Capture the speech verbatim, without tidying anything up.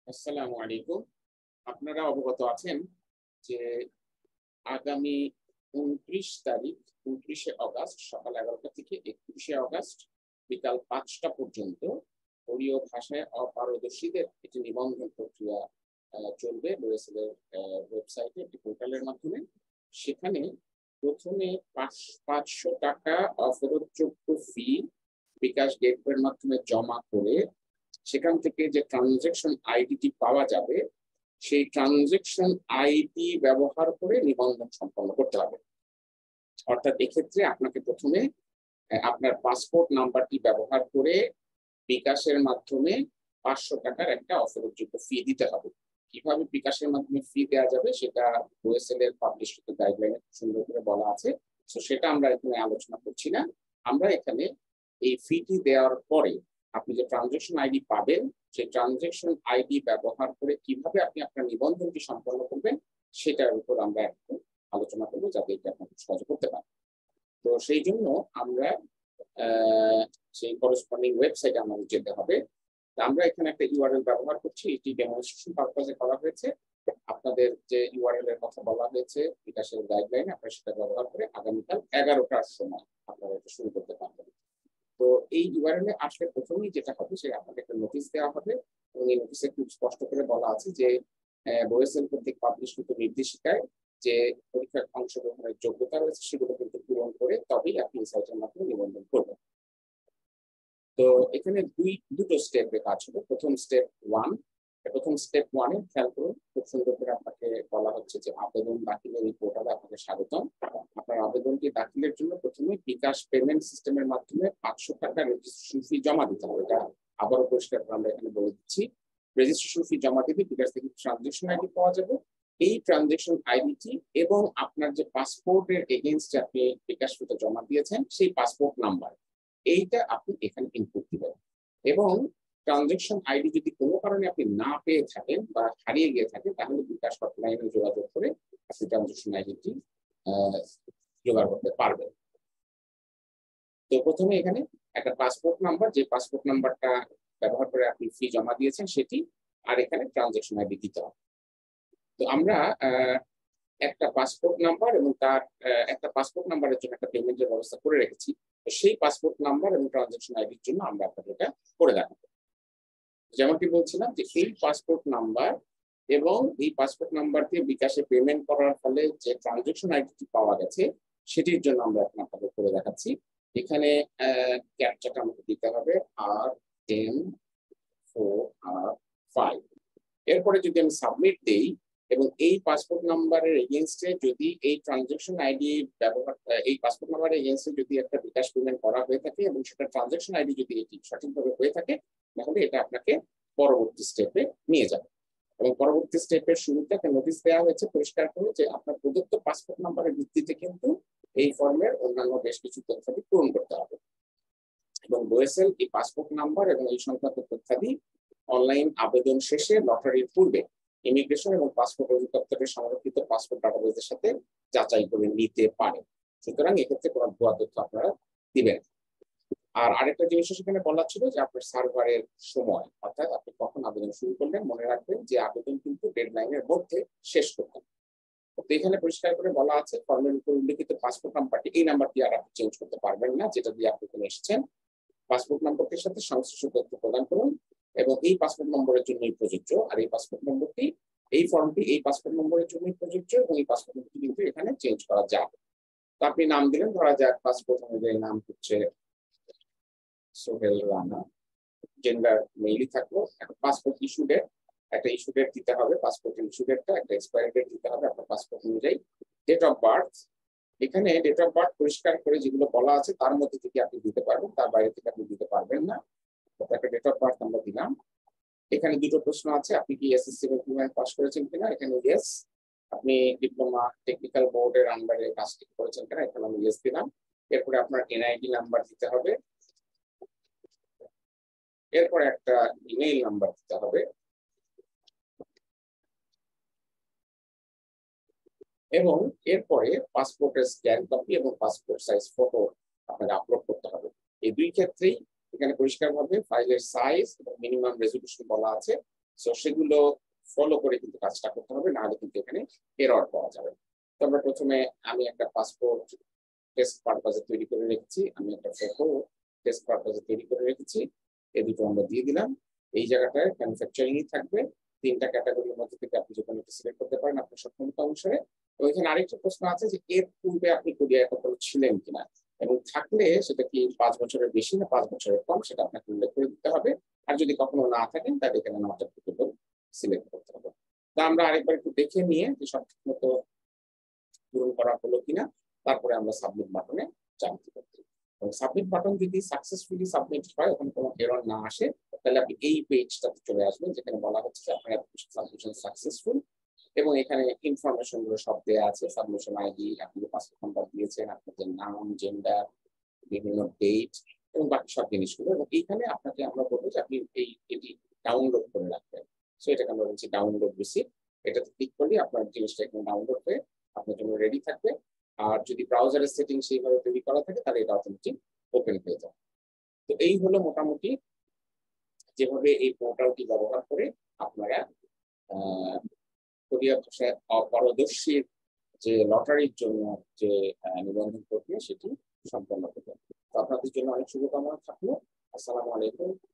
আসসালামু আলাইকুম। আপনারা অবগত আছেন যে আগামী উনত্রিশ তারিখ উনত্রিশে অগাস্ট সকাল এগারোটা থেকে একত্রিশে অগাস্ট বিকাল পাঁচটা পর্যন্ত কোরীয় ভাষায় অপারদর্শীদের একটি নিবন্ধন প্রক্রিয়া আহ, চলবে BOESL এর ওয়েবসাইটে একটি পোর্টালের মাধ্যমে। সেখানে প্রথমে পাঁচশো টাকা অফেরতযোগ্য ফি বিকাশ গেটওয়ের মাধ্যমে জমা করে সেখান থেকে যে ট্রানজেকশন আইডিটি পাওয়া যাবে সেই ট্রানজেকশন আইডি ব্যবহার করে নিবন্ধন সম্পন্ন করতে হবে। অর্থাৎ এক্ষেত্রে আপনাকে প্রথমে আপনার পাসপোর্ট নাম্বারটি ব্যবহার করে বিকাশের মাধ্যমে পাঁচশো টাকার একটা অফেরতযোগ্য ফি দিতে হবে। কিভাবে বিকাশের মাধ্যমে ফি দেওয়া যাবে সেটা BOESL এর পাবলিশড গাইডলাইনে সুন্দর করে বলা আছে, তো সেটা আমরা এখানে আলোচনা করছি না। আমরা এখানে এই ফিটি দেওয়ার পরে আপনি যে ট্রানজেকশন আইডি পাবেন সেই ট্রানজেকশন আইডি ব্যবহার করে কিভাবে আপনি আপনার নিবন্ধনটি সম্পন্ন করবেন সেটার উপর আমরা একটু আলোচনা করবো, যাতে এটা আপনাকে সহজে করতে পারেন। তো সেই জন্য আমরা সেই করসপন্ডিং ওয়েবসাইটে আমাদের যেতে হবে। আমরা এখানে একটা ইউআরএল ব্যবহার করছি, এটি ডেমনস্ট্রেশন পারপাসে করা হয়েছে। আপনাদের যে ইউআরএল এর কথা বলা হয়েছে বিকাশের গাইডলাইন, আপনারা সেটা ব্যবহার করে আগামীকাল এগারোটার সময় আপনারা এটা শুরু করতে পারবেন। তো এই ইউআরএল এ আসলে প্রথমেই যেটা হবে সেটা আপনাকে একটা নোটিশ দেওয়া হবে, এবং এই নোটিশে খুব স্পষ্ট করে বলা আছে যে BOESL কর্তৃক পাবলিশকৃত নির্দেশিকায় যে পরীক্ষার অংশগ্রহণের যোগ্যতা রয়েছে সেগুলো কিন্তু পূরণ করে তবেই আপনি এই সাইটের মাধ্যমে নিবন্ধন করবেন। তো এখানে দুই দুটো স্টেপে কাজ হবে। প্রথম স্টেপ ওয়ান প্রথম স্টেপ ওয়ানে খেয়াল করুন, খুব সুন্দর করে আপনাকে বলা হচ্ছে যে আবেদন দাখিলের এই পোর্টালে আপনাকে স্বাগতম। আপনার আবেদনটি দাখিলের জন্য প্রথমে বিকাশ পেমেন্ট সিস্টেমের মাধ্যমে পাঁচশো টাকা রেজিস্ট্রেশন ফি জমা দিতে হবে। এটা আবারও পরিষ্কার করে আমরা এখানে বলে দিচ্ছি। রেজিস্ট্রেশন ফি জমা দিলে বিকাশ থেকে ট্রানজেকশন আইডি পাওয়া যাবে। এই ট্রানজেকশন আইডিটি এবং আপনার যে পাসপোর্টের এগেইনস্টে আপনি বিকাশ ফিটা জমা দিয়েছেন সেই পাসপোর্ট নাম্বার, এইটা আপনি এখানে ইনপুট দিবেন। এবং ট্রানজেকশন আইডি যদি কোনো কারণে আপনি না পেয়ে থাকেন বা হারিয়ে গিয়ে থাকেন তাহলে বিকাশ হটলাইনে যোগাযোগ করে আপনি ট্রানজেকশন আইডিটি জোগাড় করতে পারবেন। তো প্রথমে এখানে একটা পাসপোর্ট নাম্বার, যে পাসপোর্ট নাম্বারটা ব্যবহার করে আপনি ফি জমা দিয়েছেন সেটি, আর এখানে ট্রানজেকশন আইডি দিতে হবে। তো আমরা একটা পাসপোর্ট নাম্বার এবং তার একটা পাসপোর্ট নাম্বারের জন্য একটা পেমেন্টের ব্যবস্থা করে রেখেছি। তো সেই পাসপোর্ট নাম্বার এবং ট্রানজেকশন আইডির জন্য আমরা আপনাকে এটা করে দেখাবো। যেমনটি বলছিলাম যে এই পাসপোর্ট নাম্বার এবং এই পাসপোর্ট নাম্বার দিয়ে বিকাশে পেমেন্ট করার ফলে যে ট্রানজেকশন আইডিটি পাওয়া গেছে সেটির জন্য আমরা এখন আপনাকে করে দেখাচ্ছি। এখানে ক্যাপচাটা আমাকে দিতে হবে আর টেন ফোর আর ফাইভ। এরপরে যদি আমি সাবমিট দেই এবং এই পাসপোর্ট নাম্বারের এগেইনস্টে যদি এই ট্রানজেকশন আইডি ব্যবহার এই পাসপোর্ট নাম্বারের এগেইনস্টে যদি একটা বিকাশ পেমেন্ট করা হয়ে থাকে এবং সেটা ট্রানজেকশন আইডি যদি এটি সঠিকভাবে হয়ে থাকে তাহলে এটা আপনাকে পরবর্তী স্টেপে নিয়ে যাবে। এবং পরবর্তী স্টেপের শুরুতে একটা নোটিশ দেওয়া হয়েছে পরিষ্কার করে যে আপনার প্রদত্ত পাসপোর্ট নাম্বারের ভিত্তিতে কিন্তু এই ফর্মের অন্যান্য বেশ কিছু তথ্যাদি পূরণ করতে হবে। এবং BOESL এই পাসপোর্ট নাম্বার এবং এই সংক্রান্ত তথ্যাদি অনলাইন আবেদন শেষে লটারির পূর্বে ইমিগ্রেশন এবং পাসপোর্ট অধিদপ্তরের সংরক্ষিত পাসপোর্ট ডাটাবেজের সাথে যাচাই করে নিতে পারে। সুতরাং এক্ষেত্রে কোনো ভুয়া তথ্য আপনারা দিবেন। আর আরেকটা জিনিস সেখানে বলা ছিল যে আপনার সার্ভারের সময়, অর্থাৎ আপনি কখন আবেদন শুরু করলেন মনে রাখবেন যে আবেদন কিন্তু ডেডলাইনের মধ্যে শেষ করতে হবে। তো এখানে পরিষ্কার করে বলা আছে ফর্মের উপর উল্লেখিত পাসপোর্ট নাম্বারটি, এই নাম্বারটি আর আপনি চেঞ্জ করতে পারবেন না যেটা দিয়ে আপনি এখানে এসেছেন। পাসপোর্ট নম্বরটির সাথে সংশ্লিষ্ট তথ্য প্রদান করুন এবং এই পাসপোর্ট নম্বরের জন্যই প্রযোজ্য। আর এই পাসপোর্ট নম্বরটি এই ফর্মটি এই পাসপোর্ট নম্বরের জন্যই প্রযোজ্য এবং এই পাসপোর্ট নম্বরটি কিন্তু এখানে চেঞ্জ করা যাবে। তো আপনি নাম দিলেন, ধরা যাক পাসপোর্ট অনুযায়ী নাম হচ্ছে সোহেল রানা, জেন্ডার মেইলই থাকলো। একটা পাসপোর্ট ইস্যু ডেট, একটা ইস্যু ডেট দিতে হবে, পাসপোর্ট ইস্যু ডেটটা একটা এক্সপায়ারি ডেট দিতে হবে আপনার পাসপোর্ট অনুযায়ী। ডেট অফ বার্থ, এখানে ডেট অফ বার্থ পরিষ্কার করে যেগুলো বলা আছে তার মধ্যে থেকে আপনি দিতে পারবেন, তার বাইরে থেকে আপনি দিতে পারবেন না। একটা ডেট অফ বার্থ আমরা দিলাম। এখানে দুটো প্রশ্ন আছে, আপনি কি এসএসসি বা ইকুইভ্যালেন্ট পাস করেছেন কিনা, এখানে ইয়েস। আপনি ডিপ্লোমা টেকনিক্যাল বোর্ডের আন্ডারে কাজটি করেছেন কিনা, এখানে আমি ইয়েস দিলাম। এরপরে আপনার এনআইডি নাম্বার দিতে হবে, এরপরে একটা ইমেইল নাম্বার দিতে হবে এবং এরপরে পাসপোর্টের স্ক্যান কপি এবং পাসপোর্ট সাইজ ফটো আপনাকে আপলোড করতে হবে। এই দুই ক্ষেত্রেই এখানে পরিষ্কারভাবে ফাইলের সাইজ এবং মিনিমাম রেজলিউশন বলা আছে। সো সেগুলো ফলো করে কিন্তু কাজটা করতে হবে, নাহলে কিন্তু এখানে এরর পাওয়া যাবে। তো আমরা প্রথমে আমি একটা পাসপোর্ট টেস্ট পারপাজে তৈরি করে রেখেছি, আমি একটা ফটো টেস্ট পারপাজে তৈরি করে রেখেছি, এই দুটো আমরা দিয়ে দিলাম। এই জায়গাটায় ম্যানুফ্যাকচারিং থাকবে, তিনটা ক্যাটাগরির মধ্যে থেকে আপনি যে কোনো একটা সিলেক্ট করতে পারেন আপনার সক্ষমতা অনুসারে। এবং এখানে আরেকটা প্রশ্ন আছে যে এর পূর্বে আপনি কোরিয়ায় কখনো ছিলেন কিনা, এবং থাকলে সেটা কি পাঁচ বছরের বেশি না পাঁচ বছরের কম সেটা আপনাকে উল্লেখ করে দিতে হবে। আর যদি কখনো না থাকেন তাহলে এখানে নট অ্যাপ্লিকেবল সিলেক্ট করতে হবে। তা আমরা আরেকবার একটু দেখে নিয়ে যে সব ঠিক মতো পূরণ করা হলো কিনা, তারপরে আমরা সাবমিট বাটনে চাপ দিব। সাবমিট বাটন যদি সাকসেসফুলি সাবমিট হয়, ওখানে কোনো এরর না আসে, তাহলে আপনি এই পেজটাতে চলে আসবেন যেখানে বলা হচ্ছে যে আপনার সাবমিশন সাকসেসফুল, এবং এখানে ইনফরমেশন গুলো সব দেওয়া আছে, সাবমিশন আইডি, আপনি যে পাসপোর্ট নাম্বার দিয়েছেন, আপনাদের নাম, জেন্ডার, বিভিন্ন ডেট এবং বাকি সব জিনিসগুলো। এবং এইখানে আপনাকে আমরা বলবো যে আপনি এই এটি ডাউনলোড করে রাখবেন। সো এটাকে আমরা বলছি ডাউনলোড রিসিপ্ট। এটাতে ক্লিক করলে আপনার জিনিসটা এখানে ডাউনলোড হয়ে আপনার জন্য রেডি থাকবে। আর যদি ব্রাউজারের সেটিং সেইভাবে তৈরি করা থাকে তাহলে এটা অটোমেটিক ওপেন হয়ে যাবে। তো এই হলো মোটামুটি যেভাবে এই পোর্টালটি ব্যবহার করে আপনারা কোরিয়া ভাষায় অপারদর্শীর যে লটারির জন্য যে নিবন্ধন প্রক্রিয়া সেটি সম্পন্ন করবেন। তো আপনাদের জন্য অনেক শুভকামনা থাকলো। আসসালামু আলাইকুম।